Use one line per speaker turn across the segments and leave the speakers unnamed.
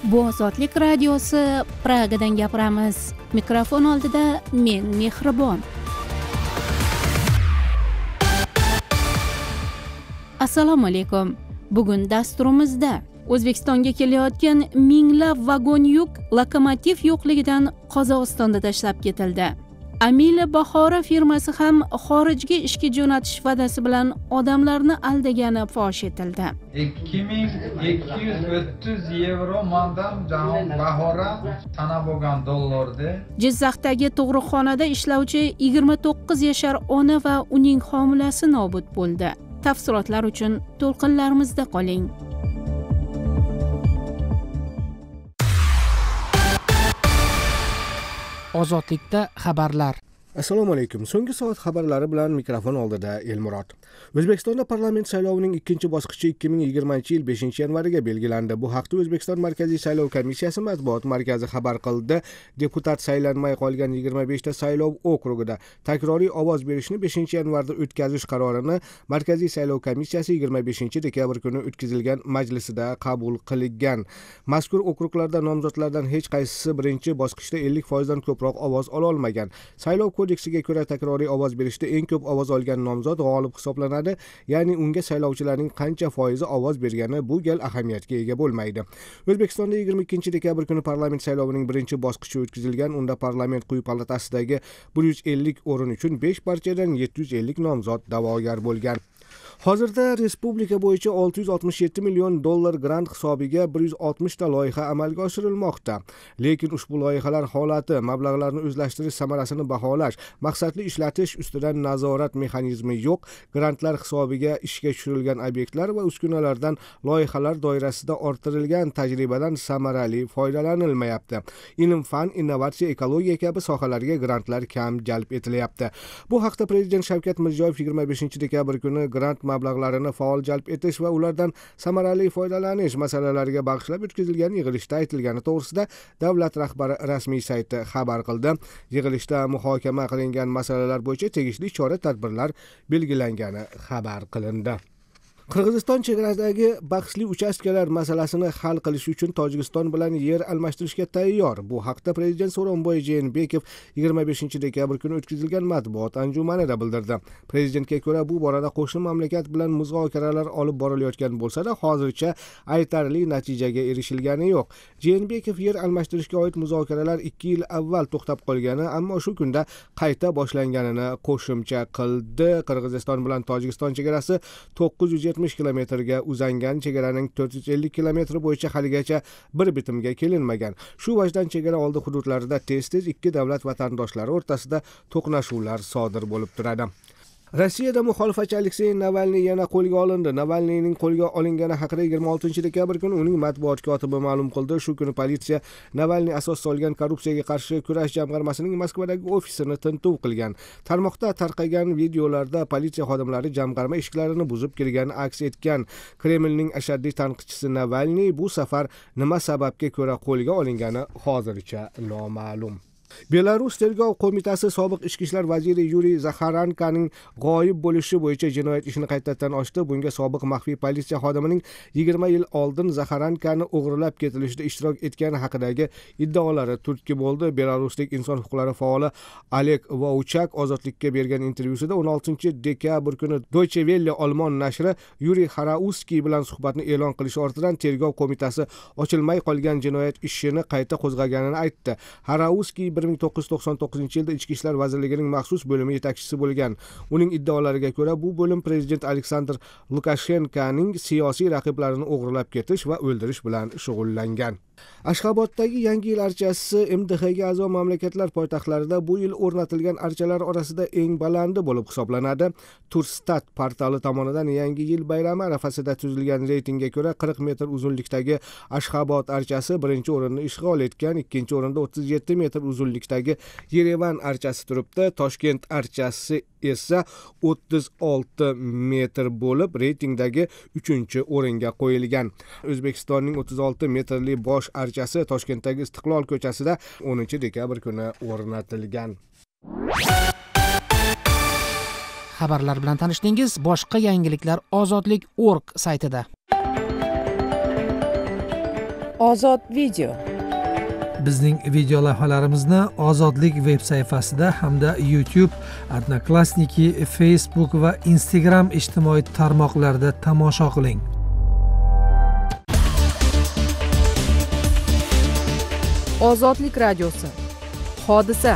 Bu Ozodlik radiosi, Pragadan gapiramiz. Mikrofon oldida men Mehribon. Assalomu alaykum. Bugun dasturimizda O'zbekistonga kelayotgan minglab vagon yuk lokomotiv yo'qligidan Qozog'istonda tashlab ketildi. Amila Bahora firmasi ham xorijga ishga jo'natish va'dasi bilan odamlarni aldagani fosh etildi.
2230 yevro mandan Jahon Bahora tanab olgan dollardi.
Jizzaxdagi tug'ruqxonada ishlovchi 29 yashar ona va uning homilasi nobud bo'ldi. Tafsilotlar uchun to'lqinlarimizda qoling.
Ozodlikda xabarlar.
Assalomu alaykum. So'nggi soat xabarlari bilan mikrofon oldida Elmurod. O'zbekistonda parlament saylovining ikkinchi bosqichi 2020-yil 5-yanvariga belgilandi. Bu haqda O'zbekiston Markaziy saylov komissiyasi matbuot markazi xabar qildi. Deputat saylanmay qolgan 25 ta saylov okrugida takroriy ovoz berishni 5-yanvarda o'tkazish qarorini Markaziy saylov komissiyasi 25-dekabr kuni o'tkazilgan majlisida qabul qilgan. Mazkur okruglarda nomzodlardan hech qaysisi birinchi bosqichda 50% dan ko'proq ovoz ola olmagan. Saylov kodeksiga ko'ra takroriy ovoz berishda eng ko'p ovoz olgan nomzod g'olib hisoblanadi, ya'ni unga saylovchilarning qancha foizi ovoz bergani bu gal ahamiyatga ega bo'lmaydi. O'zbekistonda 22-dekabr kuni parlament saylovining birinchi bosqichi o'tkazilgan. Unda parlament quyi palatasidagi 150 o'rin uchun 5 partiyadan 750 nomzod da'vogar bo'lgan. Hozirda respublika bo'yicha 667 million dollar grant hisobiga 160 ta loyiha amalga oshirilmoqda. Lekin ushbu loyihalar holati, mablag'larni o'zlashtirish samarasini baholash, maqsadli ishlatish ustidan nazorat mexanizmi yo'q. Grantlar hisobiga ishga tushirilgan obyektlar va uskunalardan loyihalar doirasida orttirilgan tajribadan samarali foydalanilmayapti. Ilm, fan, innovatsiya, ekologiya kabi sohalarga grantlar kam jalb etilyapti. Bu haqda Prezident Shavkat Mirziyoyev 25-dekabr kuni grant mablag'larini faol jalb etish va ulardan samarali foydalanish masalalariga bag'ishlab o'tkazilgan yig'ilishda aytilgani to'g'risida davlat rahbari rasmiy sayti xabar qildi. Yig'ilishda muhokama qilingan masalalar bo'yicha tegishli chora-tadbirlar belgilangani xabar qilindi. Qirg'iziston chegarasidagi bahsli uchastkalar masalasini hal qilish uchun Tojikiston bilan yer almashtirishga tayyor. Bu haqda Prezident So'ronboy Jeenbekov 25-dekabr kuni o'tkazilgan matbuot anjumanida bildirdi. Prezidentga ko'ra, bu borada qo'shni mamlakat bilan muzokaralar olib borilayotgan bo'lsa-da, hozircha aytarli natijaga erishilgani yo'q. Jeenbekov yer almashtirishga oid muzokaralar 2 yil avval to'xtab qolgani, ammo shu kunda qayta boshlanganini qo'shimcha qildi. Qirg'iziston bilan Tojikiston chegarasi 970 kilometrga uzangan. Chegaraning 450 kilometri bo'yicha haligacha bir bitimga kelinmagan. Shu vajdan chegara oldi hududlarida tez-tez ikki davlat vatandoshlari o'rtasida to'qnashuvlar sodir bo'lib turadi. Rossiyada muxolifatchi Aleksey Navalniy yana qo'lga olindi. Navalniyning qo'lga olingani haqida 26-dekabr kuni uning matbuot kotibi ma'lum qildi. Shu kuni politsiya Navalniy asos solgan korrupsiyaga qarshi kurash jamg'armasining Moskvadagi ofisini tintuv qilgan. Tarmoqda tarqagan videolarda politsiya xodimlari jamg'arma eshiklarini buzib kirgani aks etgan. Kremlning ashaddiy tanqidchisi Navalniy bu safar nima sababga ko'ra qo'lga olingani hozircha noma'lum. Belarus tergov qo'mitasi sobiq ichki ishlar vaziri Yuriy Zaxarankaning g'oyib bo'lishi bo'yicha jinoyat ishini qaytadan ochdi. Bunga sobiq maxfiy politsiya xodimining 20 yil oldin Zaxarankani o'g'irlab ketilishda ishtirok etgani haqidagi iddaolari turtki bo'ldi. Belaruslik inson huquqlari faoli Oleg Vouchak ozodlikka bergan intervyusida 16-dekabr kuni Deutsche Welle olmon nashri Yuriy Xarauskiy bilan suhbatni e'lon qilish ortidan tergov qo'mitasi ochilmay qolgan jinoyat ishini qayta qo'zg'aganini aytdi. Xarauskiy 1999-yilda Ichki ishlar vazirligining maxsus bo'limi yetakchisi bo'lgan. Uning iddaolariga ko'ra, bu bo'lim prezident Aleksandr Lukashenkoning siyosiy raqiblarini o'g'irlab ketish va o'ldirish bilan shug'ullangan. Ashxaboddagi Yangi yil archasi MDHga a'zo mamlakatlar poytaxtlarida bu yil o'rnatilgan archalar orasida eng balandi bo'lib hisoblanadi. Turstat portali tomonidan Yangi yil bayrami arafasida tuzilgan reytingga ko'ra 40 metr uzunlikdagi Ashxabod archasi birinchi o'rinni ishg'ol etgan, ikkinchi o'rinda 37 metr uzunlikdagi Yerevan archasi turibdi. Toshkent archasi esa 36 metr bo'lib reytingdagi 3-o'ringa qo'yilgan. O'zbekistonning 36 metrli bosh archasi Toshkentdagi Istiqlol ko'chasida 10-dekabr kuni o'rnatilgan.
Xabarlar bilan tanishdingiz. Boshqa yangiliklar ozodlik.org saytida.
Ozod video.
Bizning video lavhalarimizni Ozodlik veb sayfasida hamda YouTube, Odnoklassniki, Facebook va Instagram ijtimoiy tarmoqlarida tomosha qiling.
Ozodlik radiosi. Hodisa.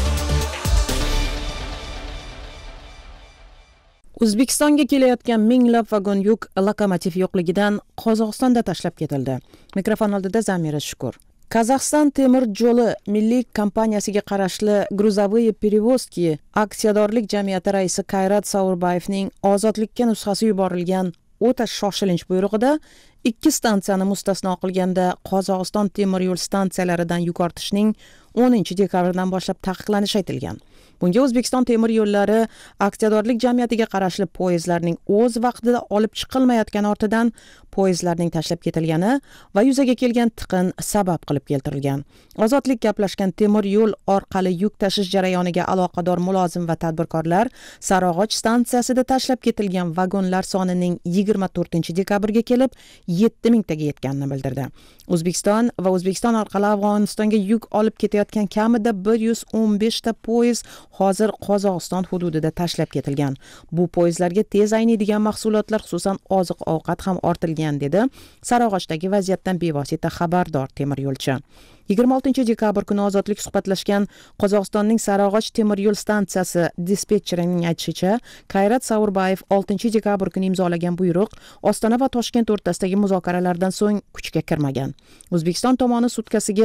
O'zbekistonga kelayotgan minglab vagon yuk lokomotiv yo'qligidan Qozog'istonda tashlab ketildi. Mikrofon oldida Zamira Shukur. Qozog'iston temir yo'li milliy kompaniyasiga qarashli Gruzovoye перевозки aksiyadorlik jamiyati raisi Qayrat Saurbayevning ozodlikka nusxasi yuborilgan o'ta shoshilinch buyrug'ida 2 stansiyani mustasno qilganda Qozog'iston temir yo'l stansiyalaridan yuk ortishning 10 dekabrdan boshlab taqiqlanishi aytilgan. Bunga O'zbekiston temir yo'llari aksiyadorlik jamiyatiga qarashli poyezdlarning o'z vaqtida olib chiqilmayotgani ortidan poyezdlarning tashlab ketilgani va yuzaga kelgan tiqin sabab qilib keltirilgan. Ozodlik gaplashgan temir yo'l orqali yuk tashish jarayoniga aloqador mulozim va tadbirkorlar Sarog'och stansiyasida tashlab ketilgan vagonlar sonining 24 dekabrga kelib 7000 taga yetganini bildirdi. O'zbekiston va O'zbekiston orqali Afg'onistonga yuk olib ketayotgan kamida 115 ta poyezd hozir Qozog'iston hududida tashlab ketilgan. Bu poyezdlarga tez ayniydigan mahsulotlar, xususan oziq-ovqat ham ortilgan, dedi Sarog'ochdagi vaziyatdan bevosita xabardor temir yo'lchi. 26 dekabr kuni Ozodlik suhbatlashgan Qozog'istonning Sarog'och temir yo'l stansiyasi dispetcherining aytishicha, Qayrat Saurbayev 6 dekabr kuni imzolagan buyruq Ostona va Toshkent o'rtasidagi muzokaralardan so'ng kuchga kirmagan. O'zbekiston tomoni sutkasiga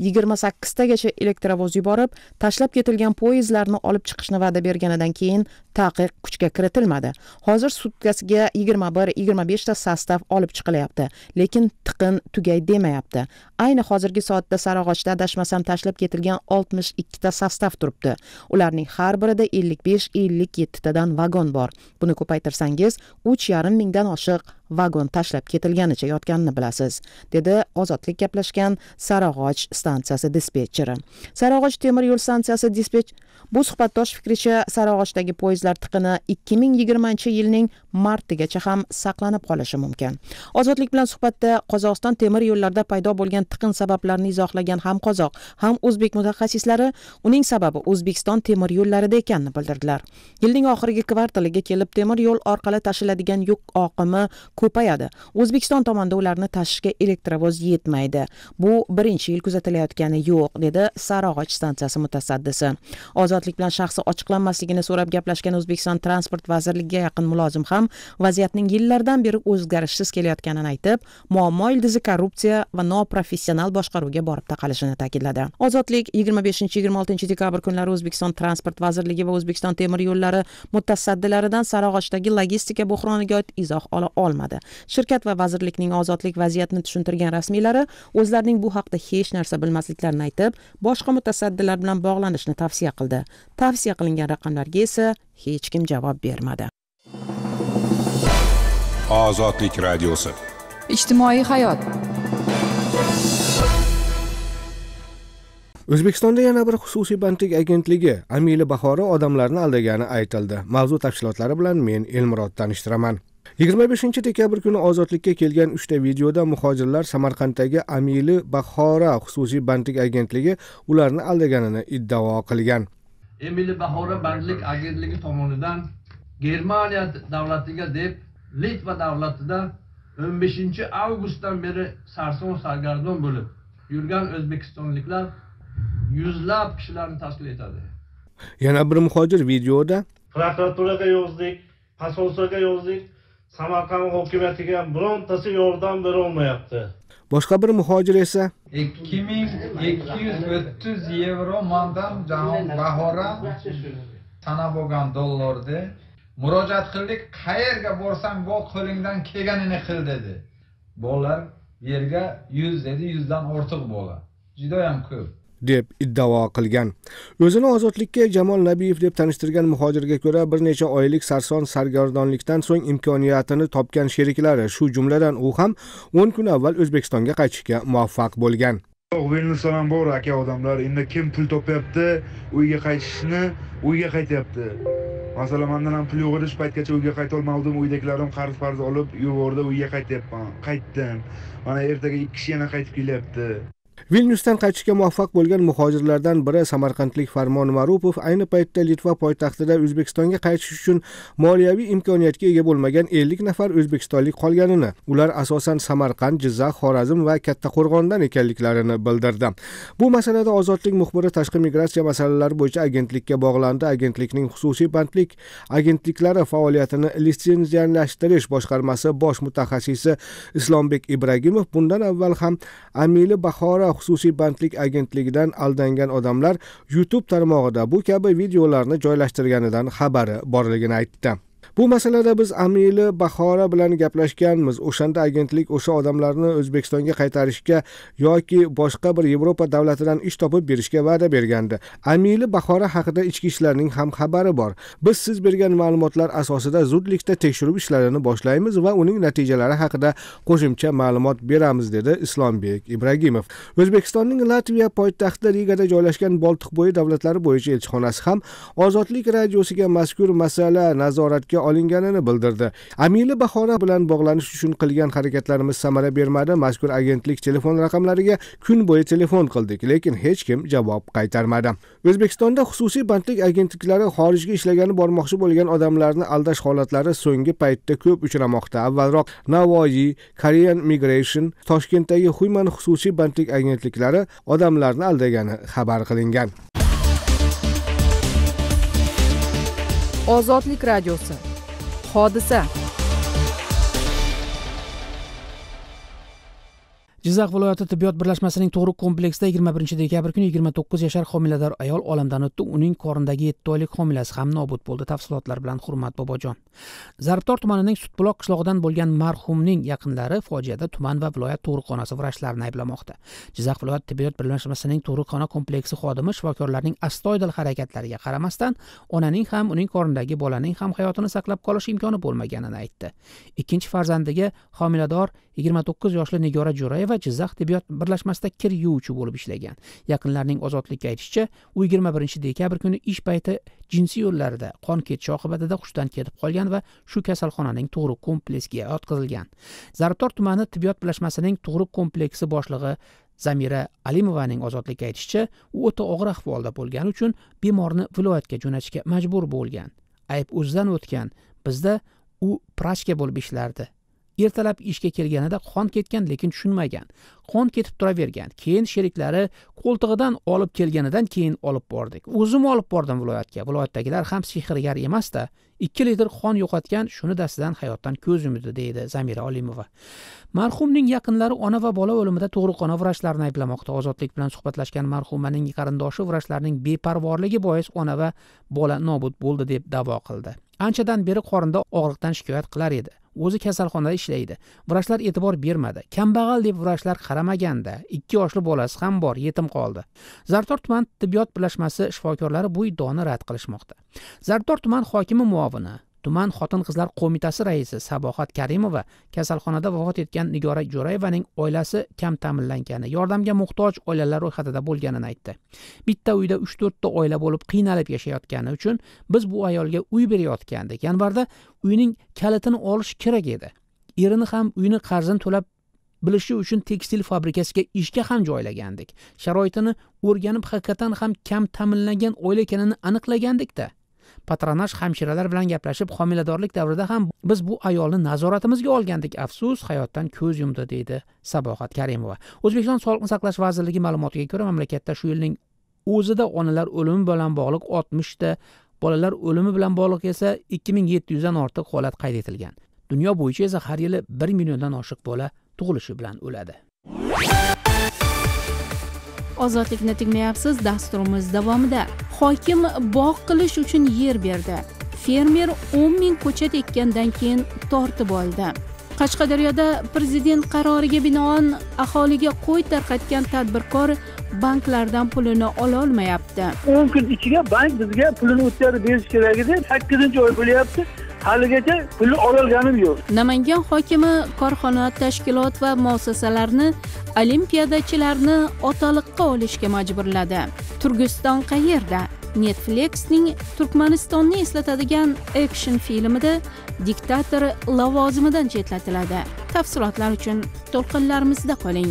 28 tagacha elektrovoz yuborib, tashlab ketilgan poyezdlarni olib chiqishni va'da berganidan keyin taqiq kuchga kiritilmadi. Hozir sutkasiga 21-25 ta sostav olib chiqilyapti, lekin tiqin tugay demayapti. Ayni hozirgi soatda Sarog'ochda adashmasam tashlab ketilgan 62 ta sostav turibdi. Ularning har birida 55-57 tadan vagon bor. Buni ko'paytirsangiz 3,5 mingdan oshiq vagon tashlab ketilganicha yotganini bilasiz, dedi Ozodlik gaplashgan Sarog'och stansiyasi dispetcheri. Sarog'och temir yo'l stansiyasi bu suhbatdosh fikricha Sarog'ochdagi poyezdlar tiqini 2020-yilning martigacha ham saqlanib qolishi mumkin. Ozodlik bilan suhbatda Qozog'iston temir yo'llarida paydo bo'lgan tiqin sabablarini izohlagan ham qozoq, ham o'zbek mutaxassislari uning sababi O'zbekiston temir yo'llarida ekanini bildirdilar. Yilning oxirgi kvartaliga kelib temir yo'l orqali tashiladigan yuk oqimi ko'payadi. O'zbekiston tomonidan ularni tashishga elektrovoz yetmaydi. Bu birinchi yil kuzatilayotgani yo'q, dedi Sarog'och stansiyasi mutasaddisi. Ozodlik bilan shaxsi ochiqlanmasligini so'rab gaplashgan O'zbekiston transport vazirligiga yaqin mulozim ham vaziyatning yillardan beri o'zgarishsiz kelayotganini aytib, muammo ildizi korrupsiya va noprofessional boshqaruvga borib taqalishini ta'kidladi. Ozodlik 25-26 dekabr kunlari O'zbekiston transport vazirligi va O'zbekiston temir yo'llari mutasaddilaridan Sarog'ochdagi logistika buhroniga oid izoh ola olmadi. Shirkat va vazirlikning Ozodlik vaziyatni tushuntirgan rasmiylari o'zlarining bu haqda hech narsa bilmasliklarini aytib, boshqa mutasaddilar bilan bog'lanishni tavsiya qildi. Tavsiya qilingan raqamlarga esa hech kim javob bermadi.
Ozodlik radiosi.
Ijtimoiy hayot.
O'zbekistonda yana bir xususiy bandlik agentligi Amili Bahora odamlarni aldagani aytildi. Mavzu tafsilotlari bilan men Elmurod tanishtiraman. 25 dekabr kuni Ozodlikka kelgan 3 ta videoda muhojirlar Samarqanddagi Amili Bahora xususiy bandlik agentligi ularni aldaganini iddao qilgan.
Amili Bahora bandlik agentligi tomonidan Germaniya davlatiga deb Litva davlatida 15 avgustdan beri sarson sargardon bo'lib yurgan o'zbekistonliklar yuzlab kishilarni tashkil etadi.
Yana bir muhojir videoda
prokuraturaga yozdik, posolsiyaga yozdik, Samarqand hokimiyatiga birontasi yordam bera olmayapti.
Boshqa bir muhojir esa
2230 yevro mandan Jahon Bahora tanab bo'lgan dollarda murojaat qildik. Qayerga borsang bu qo'lingdan kelganini qil dedi. Bolalar yerga 100 dedi, 100 dan ortiq bola. Juda ham ko'p
deb iddao qilgan. O'zini ozodlikka Jamol Nabiyev deb tanishtirgan muhojirga ko'ra bir necha oylik sarson sargardonlikdan so'ng imkoniyatini topgan sheriklari, shu jumladan u ham 10 kun avval O'zbekistonga qaytishga muvaffaq bo'lgan.
Vilniusda ham bor aka odamlar, endi kim pul topyapti, uyga qaytishni, uyga qaytyapti. Masalan, mendan ham pul yo'q edi, shu paytgacha uyga qayta olmadim. Uydagilarim qarz olib yubordi, uyga qaytyapman. Qaytdim. Mana ertaga 2 kishi yana qaytib kelyapti.
Vilnyusdan qaytishga muvaffaq bo'lgan muhojirlardan biri samarqandlik Farmon Marupov ayni paytda Litva poytaxtida O'zbekistonga qaytish uchun moliyaviy imkoniyatga ega bo'lmagan 50 nafar o'zbekistonlik qolganini, ular asosan Samarqand, Jizzax, Xorazm va Kattaqo'rg'ondan ekanliklarini bildirdi. Bu masalada Ozodlik muxbiri tashqi migratsiya masalalari bo'yicha agentlikka bog'landi. Agentlikning xususiy bandlik agentliklari faoliyatini litsenziyalashtirish boshqarmasi bosh mutaxassisi Islombek Ibragimov bundan avval ham Amili Bahora xususiy bandlik agentligidan aldangan odamlar YouTube tarmog'ida bu kabi videolarni joylashtirganidan xabari borligini aytdi. Bu masalada biz Amili Bahora bilan gaplashganmiz. O'shanda agentlik o'sha odamlarni O'zbekistonga qaytarishga yoki boshqa bir Yevropa davlatidan ish topib berishga va'da bergandi. Amili Bahora haqida ichki ishlarning ham xabari bor. Biz siz bergan ma'lumotlar asosida zudlikda tekshiruv ishlarini boshlaymiz va uning natijalari haqida qo'shimcha ma'lumot beramiz, dedi Islombek Ibragimov. O'zbekistonning Latviya poytaxti Rigada joylashgan Boltiqbo'yi davlatlari bo'yicha elchixonasi ham Ozodlik radiosiga mazkur masala nazoratga olinganini bildirdi. Amili Bahora bilan bog'lanish uchun qilgan harakatlarimiz samara bermadi. Mazkur agentlik telefon raqamlariga kun bo'yi telefon qildik, lekin hech kim javob qaytarmadi. O'zbekistonda xususiy bandlik agentliklari xorijga ishlagani bormoqchi bo'lgan odamlarni aldash holatlari so'nggi paytda ko'p uchramoqda. Avvalroq Navoiy, Korean Migration, Toshkentdagi Huyman xususiy bandlik agentliklari odamlarni aldagani xabar qilingan.
Ozodlik radiosi. Hodisa.
Jizzax viloyati tibbiyot birlashmasining To'g'riq kompleksida 21 dekabr kuni 29 yashar homilador ayol olamdan o'tdi. Uning qornidagi 7 oylik homilasi ham nobud bo'ldi. Tafsilotlar bilan Hurmat Bobojon. Zarbdor tumanining Sutbuloq qishlog'idan bo'lgan marhumning yaqinlari fojiada tuman va viloyat tug'ruqxonasi vrachlarini ayblamoqda. Jizzax viloyat tibbiyot birlashmasining Tug'ruqxona kompleksi xodimi shifokorlarning astoydil harakatlariga qaramasdan onaning ham uning qornidagi bolaning ham hayotini saqlab qolish imkoni bo'lmaganini aytdi. Ikkinchi farzandiga homilador 29 yoshli Nigora Jo'rayeva Jizzax tibbiyot birlashmasida kir yuvuvchi bo'lib ishlagan. Yaqinlarning Ozodlikka aytishicha, u 21 dekabr kuni ish payti jinsiy yo'llarida qon ketishi oqibatida hushdan ketib qolgan va shu kasalxonaning Tug'ruq kompleksiga yotqizilgan. Zarbdor tumani tibbiyot birlashmasining Tug'ruq kompleksi boshlig'i Zamira Alimovaning Ozodlikka aytishicha, u o'ta og'ir ahvolda bo'lgani uchun bemorni viloyatga jo'natishga majbur bo'lgan. Ayb o'zidan o'tgan. Bizda u prachka bo'lib ishlardi. Ertalab ishga kelganida qon ketgan, lekin tushunmagan. Qon ketib turavergan. Keyin sheriklari qo'ltig'idan olib kelganidan keyin olib bordik. O'zim olib bordim viloyatga. Viloyatdagilar ham sehrgar emas-da. 2 litr qon yo'qotgan, shuni dastidan hayotdan ko'z yumdi, deydi Zamira Olimova. Marhumning yaqinlari ona va bola o'limida tug'ruqxona vrachlarini ayblamoqda. Ozodlik bilan suhbatlashgan marhumaning qarindoshi vrachlarning beparvorligi bois ona va bola nobud bo'ldi deb da'vo qildi. Anchadan beri qorinda og'riqdan shikoyat qilar edi. O'zi kasalxonada ishlaydi. Vrachlar e'tibor bermadi. Kambag'al deb vrachlar qaramaganda, 2 yoshli bolasi ham bor, yetim qoldi. Zarbdor tuman tibbiyot birlashmasi shifokorlari bu iddaoni rad qilishmoqda. Zarbdor tuman hokimi muovini, tuman xotin-qizlar qo'mitasi raisi Sabohat Karimova kasalxonada vafot etgan Nigora Jo'rayevaning oilasi kam ta'minlangani, yordamga muhtoj oilalar ro'yxatida bo'lganini aytdi. Bitta uyda 3-4 ta oila bo'lib qiynalib yashayotgani uchun biz bu ayolga uy berayotgandik. Yanvarda uyning kalitini olish kerak edi. Erini ham uyni qarzini to'lab bilishi uchun tekstil fabrikasiga ishga ham joylagandik. Sharoitini o'rganib haqiqatan ham kam ta'minlangan oila ekanini aniqlagandik-da. Patronaj hamshiralar bilan gaplashib, homiladorlik davrida ham biz bu ayolni nazoratimizga olgandik. Afsus, hayotdan ko'z yumdi, deydi Sabohat Karimova. O'zbekiston Sog'liqni saqlash vazirligi ma'lumotiga ko'ra, mamlakatda shu yilning o'zida onalar o'limi bilan bog'liq 60 ta, bolalar o'limi bilan bog'liq esa 2700 dan ortiq holat qayd etilgan. Dunyo bo'yicha esa har yili 1 milliondan oshiq bola tug'ilishi bilan o'ladi.
Ozodlikni tinglayapsiz. Dasturimiz davomida hokim bog' qilish uchun yer berdi. Fermer 10 ming ko'chat ekkandan keyin tortib oldi. Qashqadaryoda prezident qaroriga binoan aholiga qo'y tarqatgan tadbirkor banklardan pulini ola olmayapti.
10 kun ichiga bank bizga pulini o'tkazib berish kerak edi. 8-oy bo'lyapti. Haligacha pulni ololganim yo'q.
Namangan hokimi korxona, tashkilot va muassasalarni olimpiadachilarni otaliqqa olishga majburladi. Turkiston qayerda? Netflixning Turkmanistonni eslatadigan action filmida diktator lavozimidan chetlatiladi. Tafsilotlar uchun to'lqinlarimizda qoling.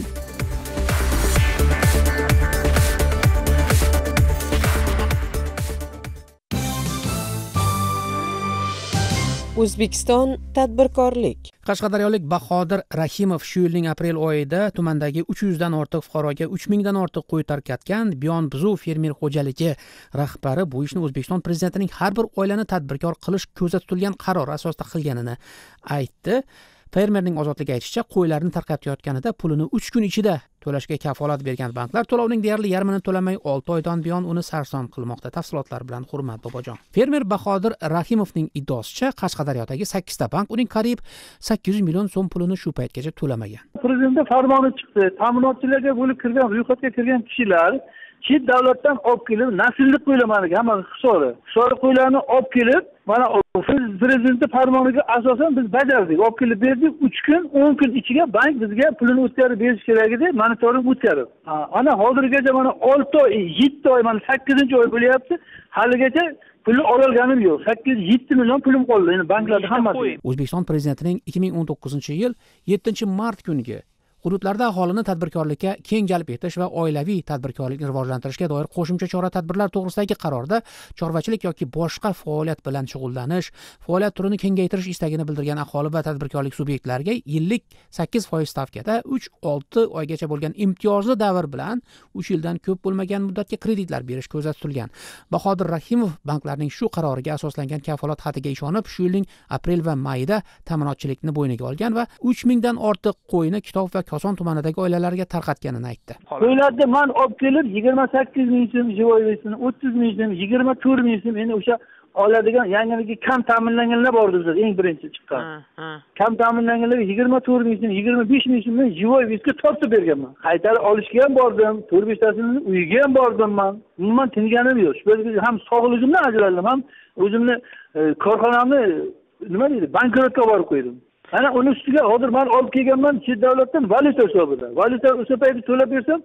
O'zbekiston tadbirkorlik.
Qashqadaryolik Bahodir Rahimov shu yilning aprel oyida tumandagi 300 dan ortiq fuqaroga 3000 dan ortiq qo'y tarqatgan Byon Buzuv fermer xo'jaligi rahbari bu ishni O'zbekiston prezidentining har bir oilani tadbirkor qilish ko'zda tutilgan qaror asosida qilganini aytdi. Fermerning ozodligi aytishicha, qo'ylarni tarqatayotganida pulini 3 kun ichida to'lashga kafolat bergan banklar to'lovning deyarli yarmini to'lamay 6 oydan buyon uni sarson qilmoqda. Tafsilotlar bilan Hurmat Bobojon. Fermer Bahodir Rahimovning iddaosicha, Qashqadaryodagi 8 ta bank uning qariyb 800 million so'm pulini shu paytgacha to'lamagan.
Prezident farmoni chiqdi. Ta'minotchilarga bo'lib kirgan, ro'yxatga kirgan kishilar chet davlatdan olib kelib, nasllik qo'ylamaniga hamma hisobi qo'ylarni olib kelib, mana prezident farmoniga asosan biz bajardik. Olib kelib berdik. 3 kun, 10 kun ichiga bank bizga pulini o'tkazib berish kerak edi, monitoring o'tkazib. Ana hozirgacha mana 6 oy, 7 oy, mana 8-oy bo'lyapti. Haligacha pulni ololganim yo'q. 8-7 million pulim qoldi. Endi banklarda hammasi.
O'zbekiston prezidentining 2019-yil 7-mart kuniga hududlarda aholini tadbirkorlikka keng jalb etish va oilaviy tadbirkorlikni rivojlantirishga doir qo'shimcha chora-tadbirlar to'g'risidagi qarorda chorvachilik yoki boshqa faoliyat bilan shug'ullanish, faoliyat turini kengaytirish istagini bildirgan aholi va tadbirkorlik subyektlariga yillik 8% stavkada 3-6 oygacha bo'lgan imtiyozli davr bilan 3 yildan ko'p bo'lmagan muddatga kreditlar berish ko'zda tutilgan. Bahodir Rahimov banklarning shu qaroriga asoslangan kafolat xatiga ishonib, shu yilning aprel va mayida ta'minotchilikni bo'yniga olgan va 3000 dan ortiq qo'yni Kitob va Koson tumanidagi oilalarga tarqatganini aytdi.
Qo'ylarni men olib kelib 28 ming so'm jivoyisini, 30 ming so'm, 24 ming so'm endi o'sha oladigan yangi kam ta'minlanganlar bor bizda eng birinchi chiqqan. Kam ta'minlanganlar 24 ming so'm, 25 ming so'm jivoyisga tortib berganman. Qaytarib olishga ham bordim, 4-5 tasini uyga ham bordim men. Umuman tinganim yo'q. Shu ham sog'ligimdan ajraldim, ham o'zimni korxonamni nima deydi, bankrotga borib qo'ydim. Ana uni ustiga hozir men olib kelganman chet davlatdan valyuta hisobida. Valyuta o'sha paytda to'lab bersam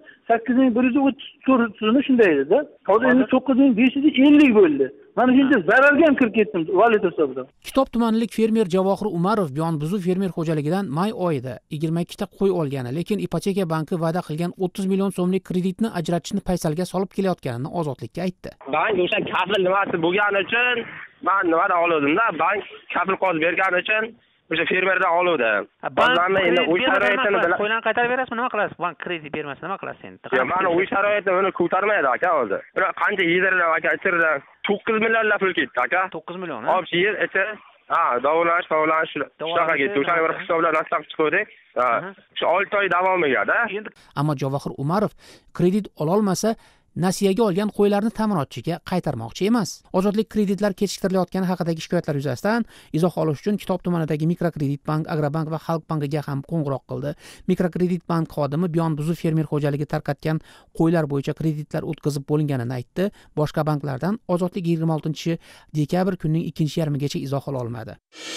8130 so'mni shunday edi-da. Hozir endi 9550 bo'ldi. Mana shuncha zararga ham kirib ketdim valyuta hisobida.
Kitob tumanilik fermer Javohir Umarov Byon Buzuv fermer xo'jaligidan may oyida 22 ta qo'y olgani, lekin ipoteka banki va'da qilgan 30 million so'mlik kreditni ajratishni paysalga solib kelayotganini Ozodlikka aytdi.
Bank o'sha kafil nimasi bo'lgani uchun men nimada oldim-da, bank kafil qolib bergani uchun o'sha fermerdan oluvdi. Ba'zan endi uy sharoitini bilan
qo'ylarni qaytarib berasizmi, nima qilasiz? Bank kredit bermasa nima qilasiz endi?
Yo'q, mana uy sharoitini uni ko'tarmaydi aka hozir. Qancha yedirlar aka, ichirda 9 millionlab pul ketdi aka.
9 million.
Olib yer ichi, davolanish shunaqa ketdi. O'shani bir hisoblar nasab chiqdik. Shu 6 oy davomiga-da.
Ammo Javohir Umarov kredit ola olmasa nasiyaga olgan qo'ylarni ta'minotchiga qaytarmoqchi emas. Ozodlik kreditlar kechiktirilayotgani haqidagi shikoyatlar yuzasidan izoh olish uchun Kitob tumanidagi Mikrokredit bank, Agrobank va Xalq bankiga ham qo'ng'iroq qildi. Mikrokredit bank xodimi Byon Buzuv fermer xo'jaligi tarqatgan qo'ylar bo'yicha kreditlar o'tkazib bo'linganini aytdi. Boshqa banklardan Ozodlik 26-dekabr kunning 2-yarmigacha izoh ola olmadi.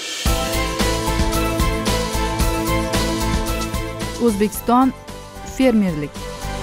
O'zbekiston fermerlik.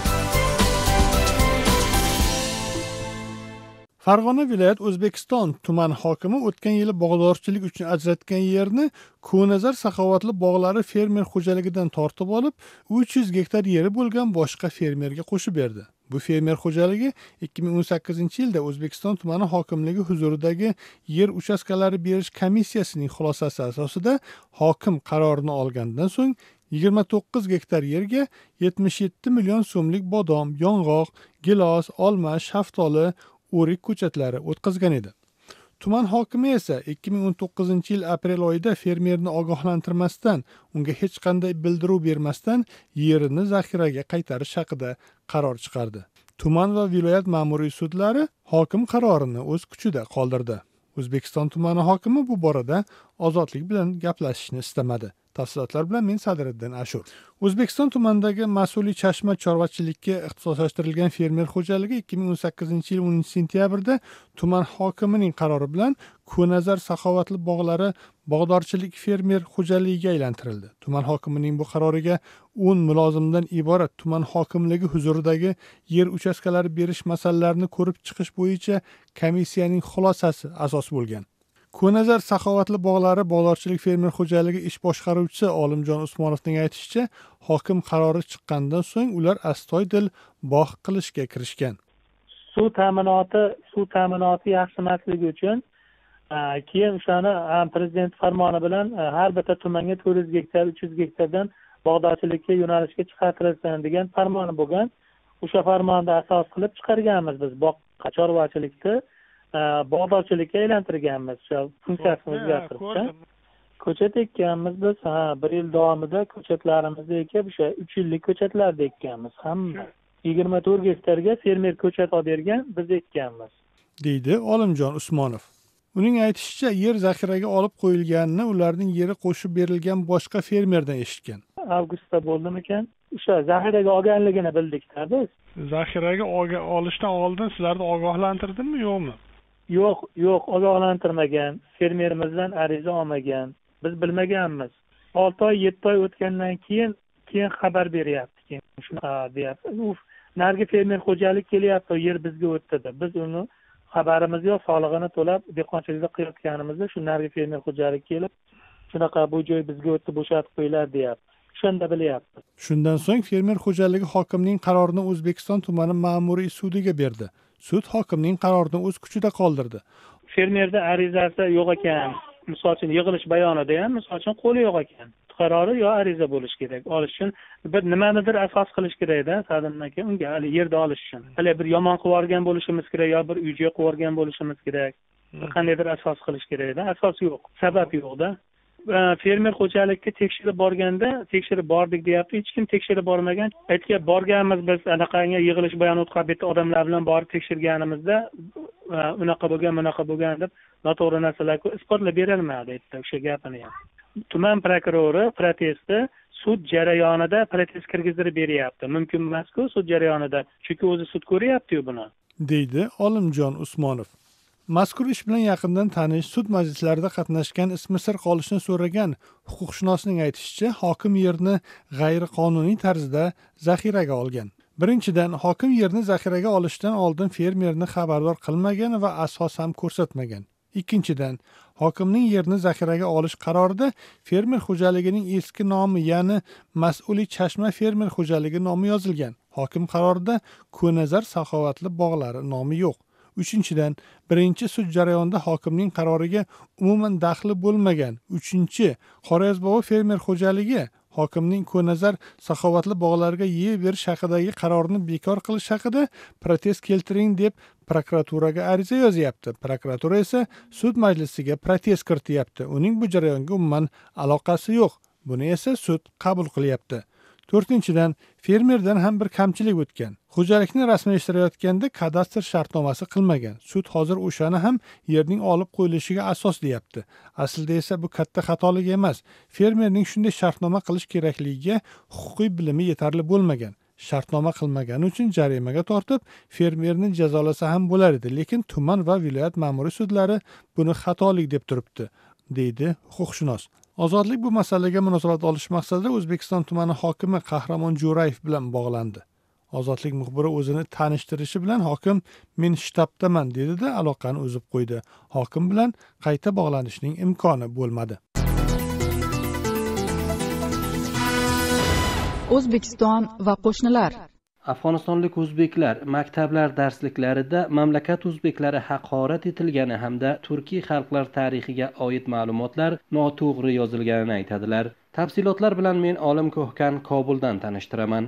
Farg'ona viloyat O'zbekiston tuman hokimi o'tgan yili bog'dorchilik uchun ajratgan yerni Ko'nazar saxovatli bog'lari fermer xo'jaligidan tortib olib, 300 gektar yeri bo'lgan boshqa fermerga qo'shib berdi. Bu fermer xo'jaligi 2018-yilda O'zbekiston tumani hokimligi huzuridagi yer uchastkalari berish komissiyasining xulosasi asosida hokim qarorini olgandan so'ng 29 gektar yerga 77 million so'mlik bodom, yong'oq, gilos, olma, shaftoli, o'rik ko'chatlari o'tkazgan edi. Tuman hokimi esa 2019-yil aprel oyida fermerni ogohlantirmasdan, unga hech qanday bildiruv bermasdan yerini zaxiraga qaytarish haqida qaror chiqardi. Tuman va viloyat ma'muriy sudlari hokim qarorini o'z kuchida qoldirdi. O'zbekiston tumani hokimi bu borada Ozodlik bilan gaplashishni istamadi. Tafsilotlar bilan men Sadriddin Ashur. O'zbekiston tumanidagi mas'uliy chashma chorvachilikka ixtisoslashtirilgan fermer xo'jaligi 2018-yil 10-sentyabrda tuman hokimining qarori bilan Ko'nazar saxovatli bog'lari bog'dorchilik fermer xo'jaligiga aylantirildi. Tuman hokimining bu qaroriga 10 mulozimdan iborat tuman hokimligi huzuridagi yer uchastkalari berish masalalarini ko'rib chiqish bo'yicha komissiyaning xulosasi asos bo'lgan. Ko'nazar saxovatli bog'lari bog'dorchilik fermer xo'jaligi ish boshqaruvchisi Olimjon Usmonovning aytishicha, hokim qarori chiqqandan so'ng ular astoydil bog' qilishga kirishgan.
Suv ta'minoti yaxshilamasligi uchun keyin o'shani prezident farmoni bilan har bitta tumanga 400 gektar, 300 gektardan bog'dorchilikka yo'nalishga chiqarilsin degan farmoni bo'lgan. O'sha farmonni asos qilib chiqarganmiz biz bog' chorvachilikni bog'dorchilikka aylantirganmiz. O'sha funksiyasini o'zgartirib. Ko'chat ekkanmiz biz, 1 yil davomida ko'chatlarimizni ekib, o'sha 3 yillik ko'chatlarni ekkanmiz. Hamma 24 gektarga fermer ko'chat olib bergan, biz ekkanmiz,
deydi Olimjon Usmonov. Uning aytishicha, yer zaxiraga olib qo'yilganini ularning yeri qo'shib berilgan boshqa fermerdan eshitgan.
Avgustda bo'ldimikan, o'sha zaxiraga olganligini bildikda biz.
Zaxiraga olishdan oldin sizlarni ogohlantirdimmi, yo'qmi?
Yo'q, ogohlantirmagan. Fermerimizdan ariza olmagan. Biz bilmaganmiz. 6 oy, 7 oy o'tgandan keyin xabar beryapti. Keyin shunaqa deyapti. Nargi fermer xo'jalik kelyapti, yer bizga o'tdi deb. Biz uni xabarimiz yo'q, solig'ini to'lab dehqonchilikda qilayotganimizda shu nargi fermer xo'jalik kelib, shunaqa bu joy bizga o'tdi, bo'shatib qo'yinglar deyapti. Shunda bilyapti.
Shundan so'ng fermer xo'jaligi hokimning qarorini O'zbekiston tumani ma'muriy sudiga berdi. Sud hokimning qarorini o'z kuchida qoldirdi.
Fermerda arizasi yo'q ekan, misol uchun yig'ilish bayonida ham misol uchun qo'li yo'q ekan. Qarori yo ariza bo'lish kerak. Olish uchun bir nimanidir asos qilish kerak-da, Sadam aka, unga yerda olish uchun. Hali bir yomon qilib yuborgan bo'lishimiz kerak, yo bir uy-joy qilib yuborgan bo'lishimiz kerak. Qandaydir asos qilish kerak-da, asos yo'q, sabab yo'q-da. Fermer xo'jalikka tekshirib borganda, tekshirib bordik deyapti, hech kim tekshirib bormagan. Aytgan borganmiz biz, anaqangi yig'ilish bayoni o'tkazib bitta odamlar bilan borib tekshirganimizda, unaqa bo'lgan deb noto'g'ri narsalarga isbotlab berilmadi aytdi o'sha gapini ham. Tuman prokurori protestni sud jarayonida protest kirgizib beryapti. Mumkin emas-ku sud jarayonida, chunki o'zi sud ko'ryapti-yu buni,
deydi Olimjon Usmonov. Mazkur ish bilan yaqindan tanish, sud majlislarida qatnashgan, ismi sir qolishni so'ragan huquqshunosning aytishicha, hokim yerni g'ayriqonuniy tarzda zaxiraga olgan. Birinchidan, hokim yerni zaxiraga olishdan oldin fermerni xabardor qilmagan va asos ham ko'rsatmagan. Ikkinchidan, hokimning yerni zaxiraga olish qarorida fermer xo'jaligining eski nomi, ya'ni mas'uliy chashma fermer xo'jaligi nomi yozilgan. Hokim qarorida Ko'nazar saxovatli bog'lari nomi yo'q. Uchinchidan, birinchi sud jarayonida hokimning qaroriga umuman daxli bo'lmagan. Uchinchi, Xorazmbobo fermer xo'jaligi hokimning Ko'nazar saxovatli bog'larga yer berish haqidagi qarorini bekor qilish haqida protest keltiring deb prokuraturaga ariza yozyapti. Prokuratura esa sud majlisiga protest kirityapti. Uning bu jarayonga umuman aloqasi yo'q. Buni esa sud qabul qilyapti. To'rtinchidan, fermerdan ham bir kamchilik o'tgan. Xo'jalikni rasmiylashtirayotganda kadastr shartnomasi qilmagan. Sud hozir o'shani ham yerning olib qo'yilishiga asos deyapti. Aslida esa bu katta xatolik emas. Fermerning shunday shartnoma qilish kerakligiga huquqiy bilimi yetarli bo'lmagan. Shartnoma qilmagani uchun jarimaga tortib, fermerni jazolasa ham bo'lar edi, lekin tuman va viloyat ma'muriy sudlari buni xatolik deb turibdi, deydi huquqshunos. Ozodlik bu masalaga munosabat olish maqsadida O'zbekiston tumani hokimi Qahramon Jo'rayev bilan bog'landi. Ozodlik muxbiri o'zini tanishtirishi bilan hokim men shtabdaman dedi-da, aloqani uzib qo'ydi. Hokim bilan qayta bog'lanishning imkoni bo'lmadi.
O'zbekiston va qo'shnilar.
Afg'onistonlik o'zbeklar maktablar darsliklarida mamlakat o'zbeklari haqorat etilgani hamda turkiy xalqlar tarixiga oid ma'lumotlar noto'g'ri yozilganini aytadilar. Tafsilotlar bilan men Olim Ko'hkan Kobuldan tanishtiraman.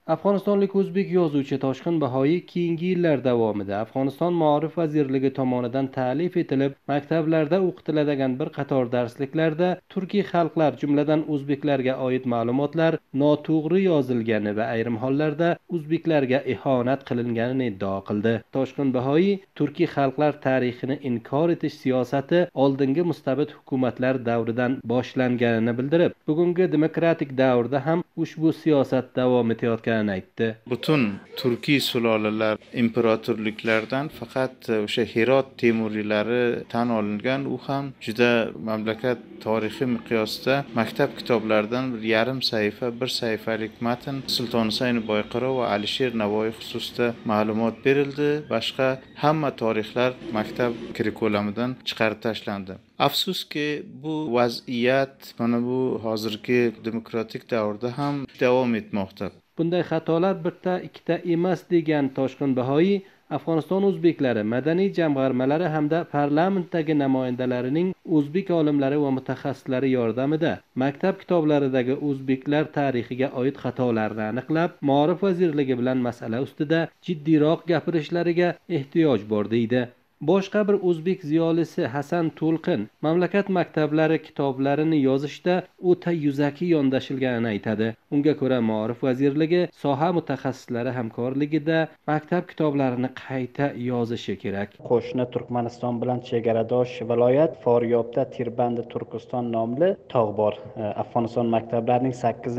Afg'onistonlik o'zbek yozuvchi Toshqin Bahoiy keyingi yillar davomida Afg'oniston Maarif vazirligi tomonidan ta'lif etilib, maktablarda o'qitiladigan bir qator darsliklarda turkiy xalqlar, jumladan o'zbeklarga oid ma'lumotlar noto'g'ri yozilgani va ayrim hollarda o'zbeklarga ihonat qilinganini iddao qildi. Toshqin Bahoiy turkiy xalqlar tarixini inkor etish siyosati oldingi mustabid hukumatlar davridan boshlanganini bildirib, bugungi demokratik davrda ham ushbu siyosat davom etayotganini aytdi.
Butun turkiy sulolalar imperatorliklardan faqat o'sha Hirot temuriylari tan olingan, u ham juda mamlakat tarixiy miqyosda maktab kitoblaridan bir yarim sahifa, bir sahifalik matn Sulton Husayn Boyqaro va Alisher Navoiy xususida ma'lumot berildi. Boshqa hamma tarixlar maktab kurrikulumidan chiqarib tashlandi. Afsuski bu vaziyat mana bu hozirgi demokratik davrda ham davom etmoqda.
Bunday xatolar bitta ikkita emas degan Toshqin Bahoiy, Afg'oniston o'zbeklari madaniy jamg'armalari hamda parlamentdagi namoyandalarining o'zbek olimlari va mutaxassislari yordamida maktab kitoblaridagi o'zbeklar tarixiga oid xatolarni aniqlab, Maarif vazirligi bilan masala ustida jiddiyroq gapirishlariga ehtiyoj bor deydi. Boshqa bir o'zbek ziyolisi Hasan To'lqin mamlakat maktablari kitoblarini yozishda o'ta yuzaki yondashilganini aytadi. Unga ko'ra Maarif vazirligi soha mutaxassislari hamkorligida maktab kitoblarini qayta yozishi kerak.
Qo'shni Turkmaniston bilan chegaradosh viloyat Foryobda Tirbandi Turkiston nomli tog' bor. Afg'oniston maktablarining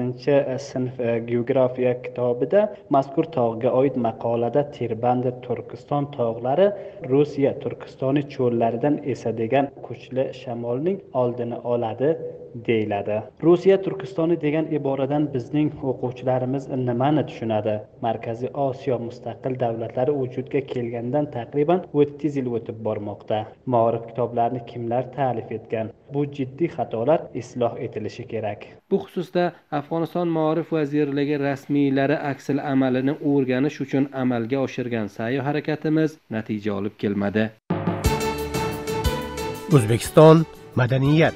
8-sinf geografiya kitobida mazkur tog'ga oid maqolada Tirbandi Turkiston tog'lari Rossiya Turkistoni cho'llaridan esadigan kuchli shamolning oldini oladi deyiladi. Rossiya Turkistoni degan iboradan bizning o'quvchilarimiz nimani tushunadi? Markaziy Osiyo mustaqil davlatlari vujudga kelgandan taqriban 30 yil o'tib bormoqda. Maarif kitoblarini kimlar ta'lif etgan? Bu jiddiy xatolar isloh etilishi kerak.
Bu xususda Afg'oniston Maarif vazirligi rasmiylari aksil amalini o'rganish uchun amalga oshirgan sa'y harakatimiz natija olib kelmadi.
O'zbekiston madaniyat.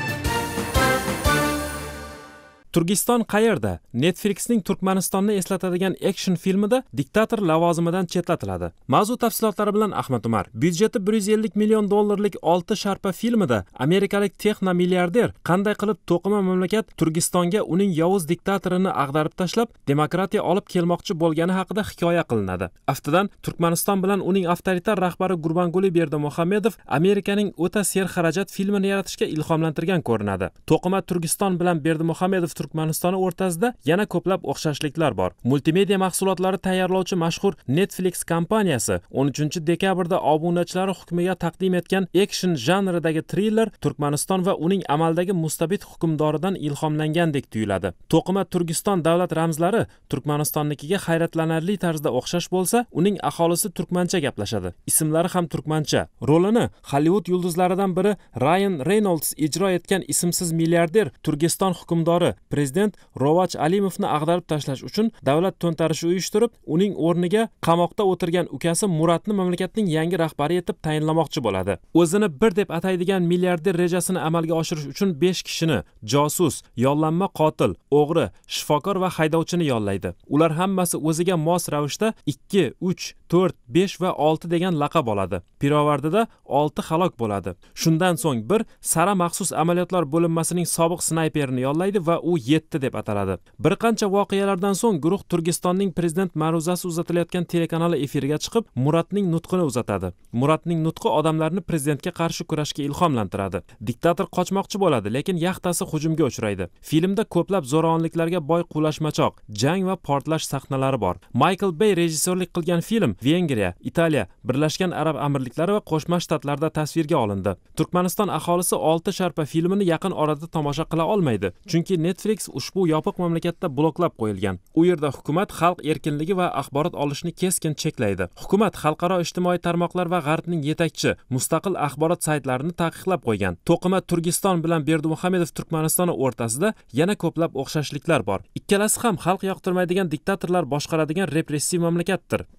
Turkiston qayerda? Netflixning Turkmanistonni eslatadigan action filmida diktator lavozimidan chetlatiladi. Mavzu tafsilotlari bilan Ahmad Umar. Byudjeti $150 million olti sharpa filmida amerikalik texno milliarder qanday qilib to'qima mamlakat Turkistonga uning yovuz diktatorini ag'darib tashlab, demokratiya olib kelmoqchi bo'lgani haqida hikoya qilinadi. Aftidan Turkmaniston bilan uning avtoritar rahbari Gurbanguli Berdimuhamedov Amerikaning o'ta serxarajat filmini yaratishga ilhomlantirgan ko'rinadi. To'qima Turkiston bilan Berdimuhamedov Turkmanistoni o'rtasida yana ko'plab o'xshashliklar bor. Multimedia mahsulotlari tayyorlovchi mashhur Netflix kompaniyasi 13 dekabrda obunachilari hukmiga taqdim etgan action janridagi triller Turkmaniston va uning amaldagi mustabid hukmdoridan ilhomlangandek tuyuladi. To'qima Turkiston davlat ramzlari Turkmanistonnikiga hayratlanarli tarzda o'xshash bo'lsa, uning aholisi turkmancha gaplashadi. Ismlari ham turkmancha. Rolini Hollywood yulduzlaridan biri Ryan Reynolds ijro etgan ismsiz milliarder Turkiston hukmdori prezident Rovach Alimovni ag'darib tashlash uchun davlat to'ntarishi uyushtirib, uning o'rniga qamoqda o'tirgan ukasi Muratni mamlakatning yangi rahbari etib tayinlamoqchi bo'ladi. O'zini bir deb ataydigan milliarder rejasini amalga oshirish uchun 5 kishini josus, yollanma qotil, o'g'ri, shifokor va haydovchini yollaydi. Ular hammasi o'ziga mos ravishda 2, 3, 4, 5 va 6 degan laqab oladi. Pirovardida 6 halok bo'ladi. Shundan so'ng bir sara maxsus amaliyotlar bo'linmasining sobiq snayperini yollaydi va u 7 deb ataladi. Bir qancha voqealardan so'ng guruh Turkistonning prezident ma'ruzasi uzatilayotgan telekanali efiriga chiqib, Muratning nutqini uzatadi. Muratning nutqi odamlarni prezidentga qarshi kurashga ilhomlantiradi. Diktator qochmoqchi bo'ladi, lekin yaxtasi hujumga uchraydi. Filmda ko'plab zo'ravonliklarga boy qulashmachoq, jang va portlash sahnalari bor. Michael Bay rejissyorlik qilgan film Vengriya, Italiya, Birlashgan Arab Amirliklari va Qo'shma Shtatlarda tasvirga olindi. Turkmaniston aholisi 6 sharpa filmini yaqin orada tomosha qila olmaydi, chunki Netflix ushbu yopiq mamlakatda bloklab qo'yilgan. U yerda hukumat xalq erkinligi va axborot olishni keskin cheklaydi. Hukumat xalqaro ijtimoiy tarmoqlar va G'arbning yetakchi mustaqil axborot saytlarini taqiqlab qo'ygan. To'qima Turkiston bilan Berdimuhamedov Turkmanistoni o'rtasida yana ko'plab o'xshashliklar bor. Ikkalasi ham xalq yoqtirmaydigan diktatorlar boshqaradigan repressiv mamlakatdir. Turkiston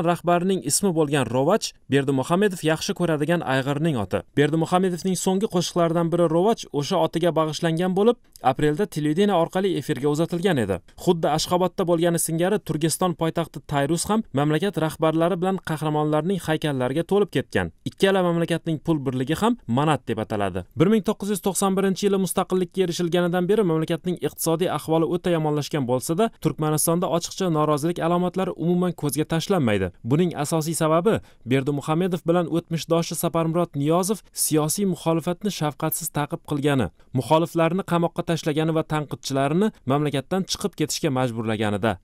Turkmaniston rahbarining ismi bo'lgan Rovach Berdimuhamedov yaxshi ko'radigan ayg'irning oti. Berdimuhamedovning so'nggi qo'shiqlaridan biri Rovach o'sha otiga bag'ishlangan bo'lib, aprelda televideniya orqali efirga uzatilgan edi. Xuddi Ashxobodda bo'lgani singari Turkiston poytaxti Tayrus ham mamlakat rahbarlari bilan qahramonlarning haykallariga to'lib ketgan. Ikkala mamlakatning pul birligi ham manat deb ataladi. 1991-yili mustaqillikka erishilganidan beri mamlakatning iqtisodiy ahvoli o'ta yomonlashgan bo'lsa-da, Turkmanistonda ochiqcha norozilik alomatlari umuman ko'zga tashlanmaydi. Buning asosiy sababi Berdimuhamedov bilan o'tmishdoshi Saparmurod Niyozov siyosiy muxolifatni shafqatsiz ta'qib qilgani, muxoliflarni qamoqqa tashlagani va tanqidchilarini mamlakatdan chiqib ketishga majburlaganida.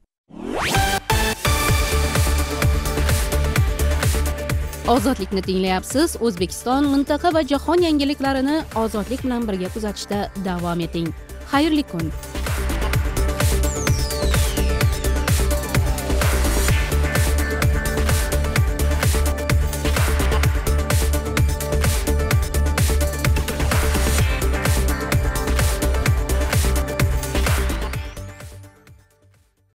Ozodlikni tinglayapsiz. O'zbekiston, mintaqa va jahon yangiliklarini ozodlik bilan birga kuzatishda davom eting. Xayrli kun.